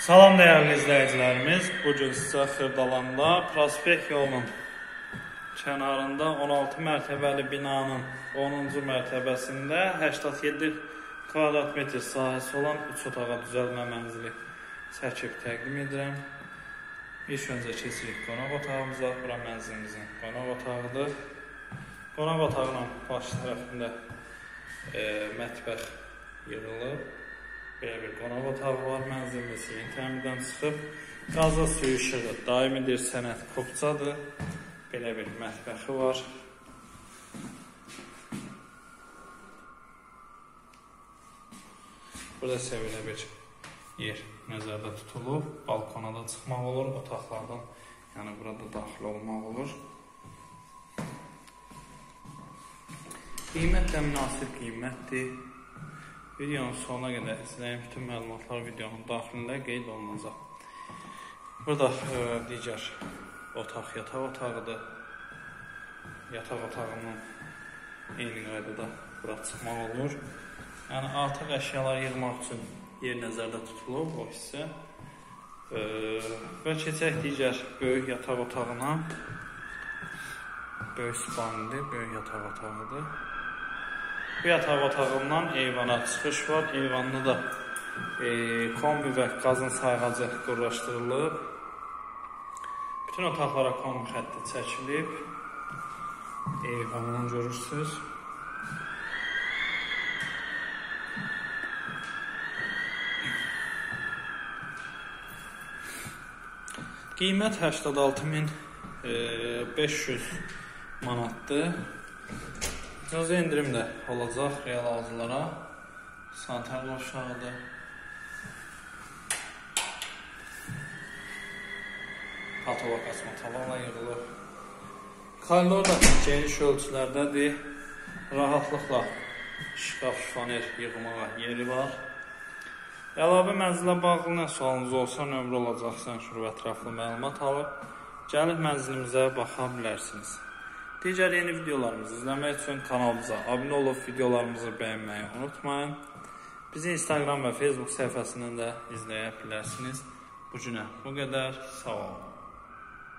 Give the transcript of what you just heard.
Salam değerli izləyicilərimiz. Bugün sizə Xırdalanda Prospekt yolunun kənarında 16 mərtəbəli binanın 10-cu mərtəbəsində 87 kvadrat metr sahəsi olan 3 otağa düzəlmə mənzili çəkib təqdim edirəm. İlk öncə keçirik qonaq otağımıza. Bura mənzilimizin qonaq otağıdır. Qonaq otağının baş tərəfində mətbəx yığılıb. Belə bir qonaq otağı var, mənzilimiz yeni təmirdən çıxıb. Qazla suyu işığı daimidir, sənət kopçadır. Belə bir mətbəxi var. Burada isə belə bir yer nəzərdə tutulub. Balkona da çıxmaq olur, otaqlardan, yəni burada daxil olmaq olur. Qiymət də münasib qiymətdir. Videonun sonuna qədər izləyin, bütün məlumatlar videonun daxilində qeyd olunacaq. Burada digər otaq yataq otağıdır. Yataq otağının eyni qaydada bura çıxmaq olur. Yəni artıq əşyalar yığmaq üçün yer nəzərdə tutulub o hissə. Və keçək digər böyük yataq otağına. Böyük spalnidir, böyük yataq otağıdır. Bu yataq otağından eyvana çıxış var. Eyvanlı da kombi və qazın sayğacı qurlaşdırılıb. Bütün otaqlara kombi xətti çəkilib. Eyvanını görürsünüz. Qiymət 86.500 manatdır. İcazə indirim də olacaq real alıcılara. Sanitar qovşağıdır. Patolog asmatalarla yığılır. Koridor da geniş ölçülərdədir. Rahatlıqla şkaf, şifoner yığmağa yeri var. Əlavə mənzilə bağlı nə sualınız olsa nömrə olacaq. Sən şurada ətraflı məlumat alıb gəlib mənzilimizə baxa bilərsiniz. Digər yeni videolarımızı izləmək üçün kanalımıza abunə olub videolarımızı bəyənməyi unutmayın. Bizi Instagram və Facebook səhifəsindən də izləyə bilərsiniz. Bu günə bu qədər. Sağ olun.